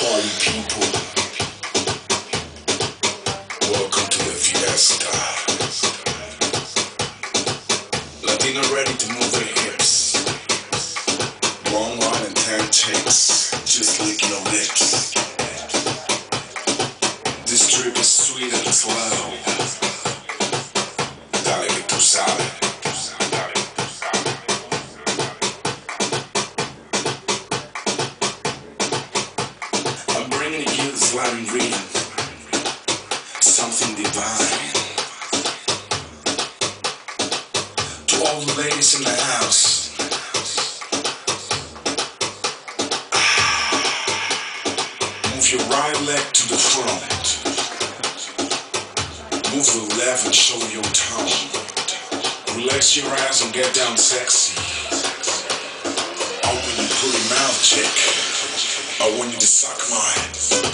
Party people, welcome to the fiesta. Latina ready to move their hips. Long line and 10 takes, just licking your lips. This trip is sweet and slow. Dale que tú sabes. I'm bringing you this Latin rhythm, something divine. To all the ladies in the house, move your right leg to the front. Move the left and show your tone. Relax your eyes and get down sexy. Open your pretty mouth, chick. I want you to suck mine.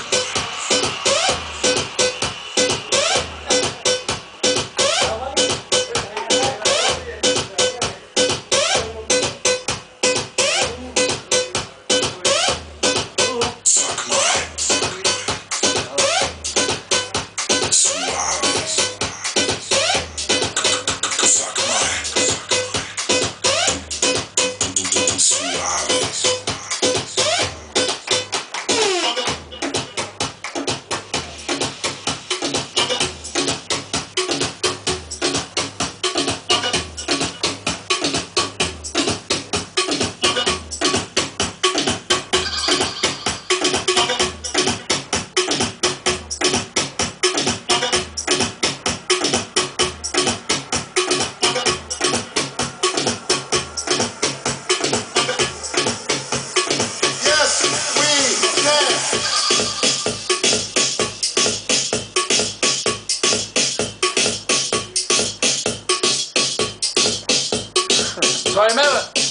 So remember,